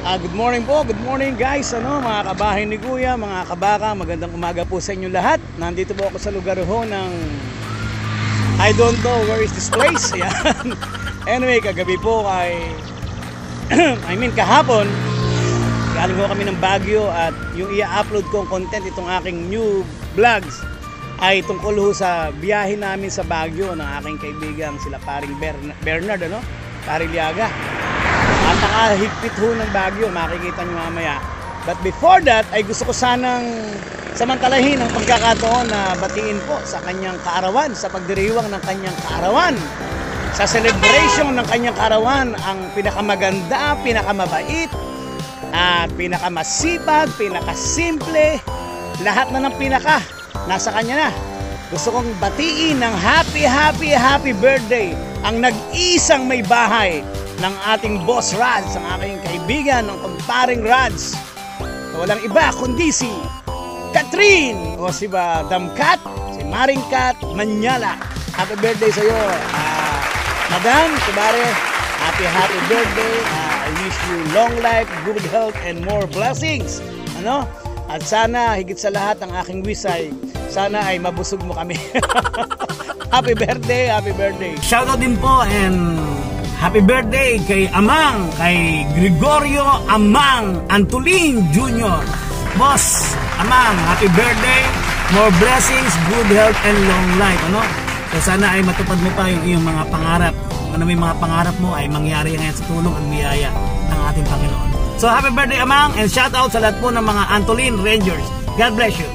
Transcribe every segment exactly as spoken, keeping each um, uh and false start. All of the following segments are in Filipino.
Uh, good morning po, good morning guys, ano, mga kabahay ni Kuya, mga kabaka, magandang umaga po sa inyo lahat. Nandito po ako sa lugar ho ng I don't know where is this place. Yan. Anyway, kagabi po ay I mean kahapon galing ho kami ng Baguio at yung i-upload kong content itong aking new vlogs ay tungkol ho sa biyahe namin sa Baguio ng aking kaibigang sila paring Bernard, ano, Pariliaga. At nakahigpit ho ng Baguio, makikita nyo mamaya. But before that, ay gusto ko sanang samantalahin ang pagkakataon na batiin po sa kanyang kaarawan, sa pagdiriwang ng kanyang kaarawan, sa celebration ng kanyang kaarawan, ang pinakamaganda, pinakamabait, at pinakamasipag, pinakasimple, lahat na ng pinaka, nasa kanya na. Gusto kong batiin ng happy, happy, happy birthday ang nag-isang may bahay ng ating boss Rads, ang aking kaibigan, ng kumparing Rads. So, walang iba kundi si Catherine o si ba Damkat, si Maring Kat Manyala. Happy birthday sa iyo, uh, Madam, kubare. Happy happy birthday. Uh, I wish you long life, good health, and more blessings. Ano? At sana higit sa lahat ang aking wish ay sana ay mabusog mo kami. Happy birthday, happy birthday. Shoutout din po and happy birthday kay Amang, kay Gregorio Amang Antolin Junior Boss Amang, happy birthday. More blessings, good health, and long life. Ano? So sana ay matupad mo pa yung iyong mga pangarap. Ano may mga pangarap mo ay mangyari ngayon sa tulong at biyaya ng ating Panginoon. So happy birthday Amang, and shout out sa lahat po ng mga Antolin Rangers. God bless you.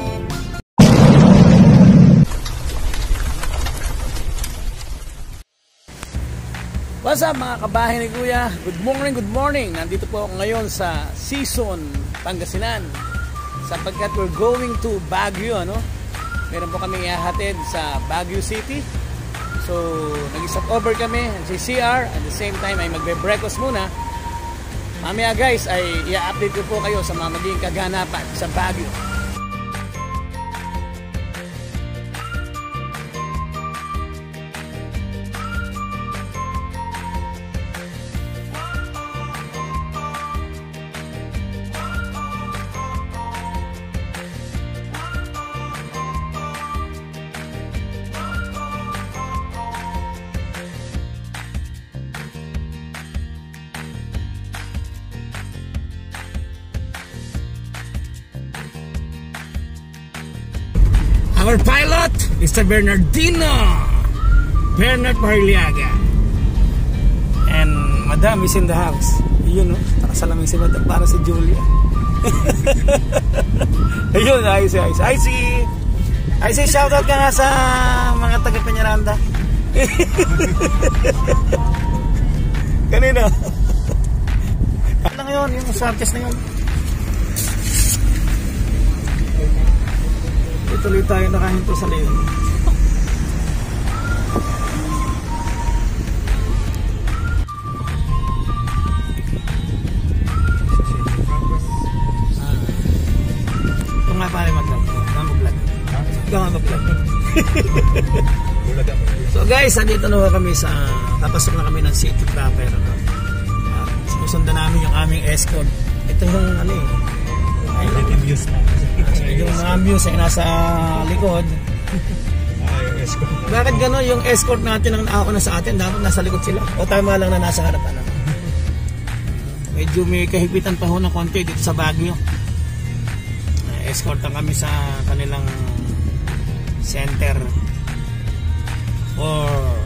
What's up mga kabahay ni Kuya? Good morning, good morning. Nandito po ako ngayon sa Season, Pangasinan, sapagkat we're going to Baguio, ano? Meron po kami ihahatid sa Baguio City. So, nag-stop over kami sa C R. At the same time ay magbe-breakfast muna. Mamaya guys ay i-update ko po kayo sa mga magiging kaganapan sa Baguio. Our pilot, Mister Bernardino Bernard Pariliaga, and Madam is in the house. Yun, no? Nakasalamin si Madam para si Julia. Ayun, I see, I see, I see, I see, shoutout ka nga sa mga taga-Peñaranda. Kanina. Ano lang yun, yung swaptest na yun. Tuloy tayo nakahinto sa leon. Ah. Ito nga pare mag-vlog. Mag-vlog. Ito nga mag-vlog. So guys, andito na kami sa, tapasok na kami ng city proper. Ano? Uh, sinusundan namin yung aming escort. Ito yung ano eh. Yung views na. Yung mga views ay nasa likod. Ah, yung escort. Bakit gano'n yung escort natin ang naako na sa atin? Dapat nasa likod sila. O tama lang na nasa harapan. Medyo may kahigpitan pa ho ng konti dito sa Baguio. Uh, escort lang kami sa kanilang center for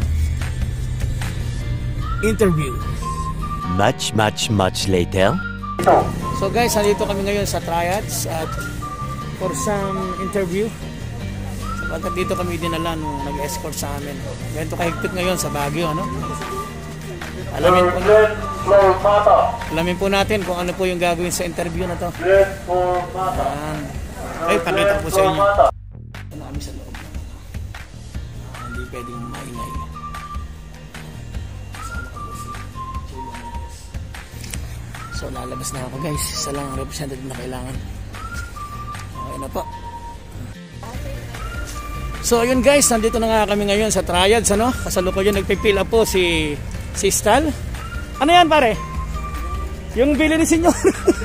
interview. Much, much, much later. So guys, nandito kami ngayon sa Triads at for some interview. Sapagkat dito kami dinala nung nag-escort sa amin. Ganito kahigpit ngayon sa Baguio, ano? Alamin po, na, alamin po natin kung ano po yung gagawin sa interview na to. Ayan. Ay, pakita ko po sa inyo. Ano kami sa loob. Hindi pwedeng maingay. So lalabas na ako guys. Isa lang ang representative na kailangan. Okay na po. So ayun guys, nandito na nga kami ngayon sa Triads, ano? Kasalukuyan nagpipill up po si si Stal. Ano yan pare? Yung bili ni senyor.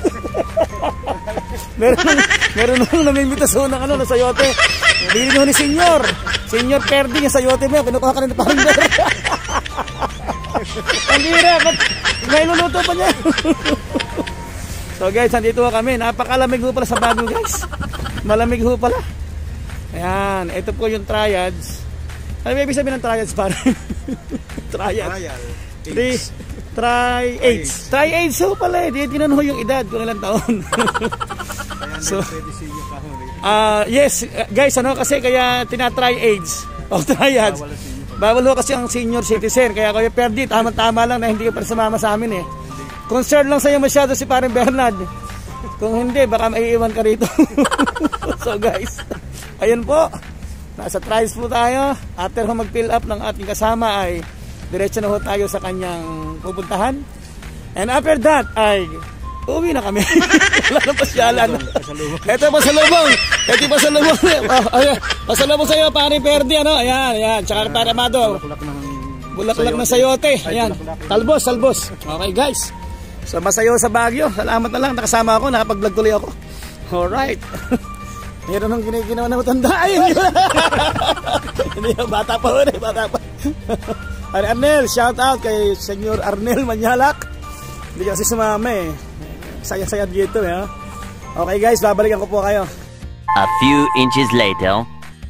meron nung, meron nung namimitas ho ng ano, ng sayote. Bili nyo ni senyor. Senyor Perdi yung sayote mo. Kinukuha ka rin na parang meron. Ang hira. May luluto pa niya. So guys, nandito ho kami. Napakalamig ho pala sa Baguio guys. Malamig ho pala. Ayan. Ito po yung triads. Ano ba ibig sabihin ng triads pare? Triads. Trial. Three. Tri-age. Tri-age ho pala eh. Di tinan ho yung edad kung ilang taon. So, ah uh, yes, guys, ano kasi kaya tina-tri-age o triads. Bawal ho kasi ang senior citizen. Kaya Kuya Perdi, tama-tama lang na hindi ka pa sumama sa amin eh. Concern lang sa'yo masyado si Parang Bernard. Kung hindi, baka maiiwan ka rito. So guys, ayun po. Nasa trials po tayo. After ho mag-fill up ng ating kasama ay diretso na ho tayo sa kanyang pupuntahan. And after that ay uwi na kami. Wala nang pasyalan. Ito pasalubong. Ito pasalubong. Pasalubong sa iyo Parang Perdi ano. Ayan, ayan. Tsaka para Amado. Bulaklak ng sayote. Ayan. Talbos, talbos. Okay guys. So masayo sa Baguio. Salamat na lang nakasama ako, nakapag-vlog tuloy ako. Alright. Meron nang ginagawa na matanda. Ayun. Hindi bata pa rin, bata pa. Arnel, shout out kay Senyor Arnel Manyalak. Hindi kasi sumama eh. Saya-saya dito eh. Okay guys, babalikan ko po kayo. A few inches later.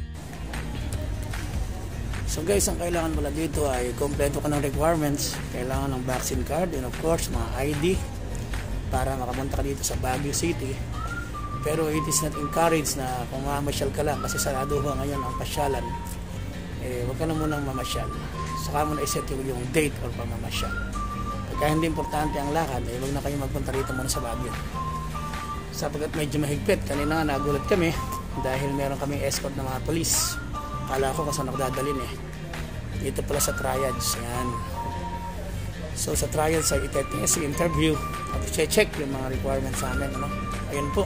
So guys, ang kailangan pala dito ay kompleto ka ng requirements. Kailangan ng vaccine card and of course mga I D para makapunta ka dito sa Baguio City. Pero it is not encouraged na kung mamasyal ka lang kasi sarado ho ngayon ang pasyalan. Eh, huwag ka na munang mamasyal. Saka mo na iset yung date or pamamasyal. Pagka hindi importante ang lakad, eh, huwag na kayo magpunta rito muna sa Baguio. Sapagkat medyo mahigpit. Kanina nga nagulat kami dahil meron kami escort ng mga polis. Kala ko kasi nakadadalin eh. Dito pala sa triads. Ayan. So sa triads ay iteting si interview at i-check yung mga requirements sa amin. Ano? Ayan po.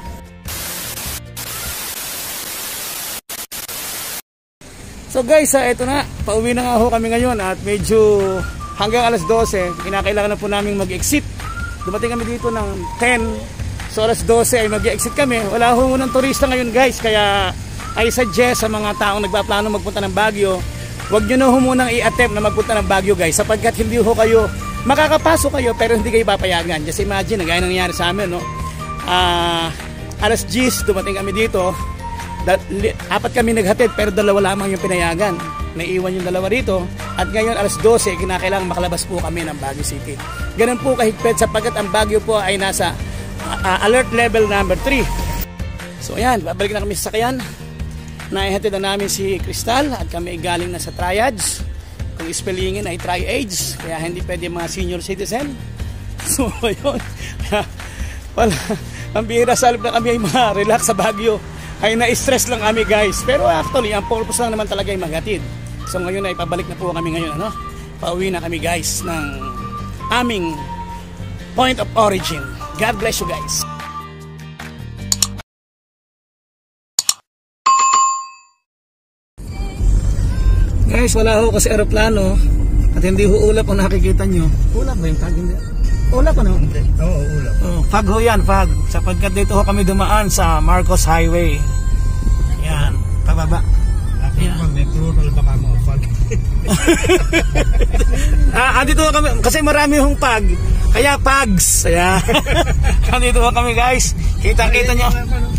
So guys, uh, ito na. Pauwi na nga ho kami ngayon at medyo hanggang alas dose, kinakailangan na po namin mag-exit. Dumating kami dito ng ten. So alas dose ay mag-exit kami. Wala ho ng turista ngayon guys. Kaya I suggest sa mga taong nagpaplano magpunta ng Baguio, huwag nyo na ho munang i-attempt na magpunta ng Baguio guys. Sapagkat hindi ho kayo, makakapasok kayo pero hindi kayo papayagan. Just imagine, gaya nangyari sa amin, no? Uh, alas diyes, dumating kami dito. Dat, li, apat kami naghatid pero dalawa lamang yung pinayagan. Naiiwan yung dalawa rito. At ngayon alas dose, kinakailangan makalabas po kami ng Baguio City. Ganun po kahigpit sapagkat ang Baguio po ay nasa uh, alert level number three. So ayan, babalik na kami sa sakyan. Naihatid na namin si Crystal at kami galing na sa triads. Kung spellingin ay tri-age, kaya hindi pwede mga senior citizen. So ayun. Wala, ang bihira sa halip na kami ay mga relax sa Baguio. Ay na-stress lang kami guys. Pero actually, ang purpose lang naman talaga ay maghatid. So ngayon ay pabalik na po kami ngayon. Ano? Pauwi na kami guys ng aming point of origin. God bless you guys. Guys, wala ho kasi aeroplano at hindi ho ulap ang nakikita nyo. Ulap ba yung tag? Hindi. Ulap ano? Oo, oh, ulap. Oh, fog ho yan, fog. Sapagkat dito ho kami dumaan sa Marcos Highway. Yan, pababa. Ayan. May plural baka mo, fog. ah, andito ho kami, kasi marami hong fog. Kaya fogs. Ayan. Andito ho kami guys. Kita-kita nyo.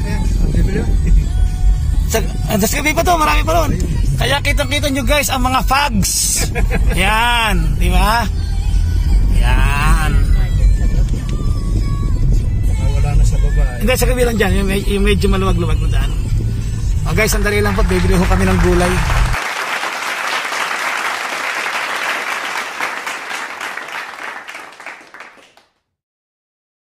Sa, sa gabi pa to, marami pa ron. Kaya kita-kita nyo guys ang mga fogs. Yan, di ba? Yan. Wala na sa baba. Eh. Hindi, sa kabilang dyan, yung, yung medyo maluwag-luwag na daan. Oh guys, sandali lang po, bibili ho kami ng gulay.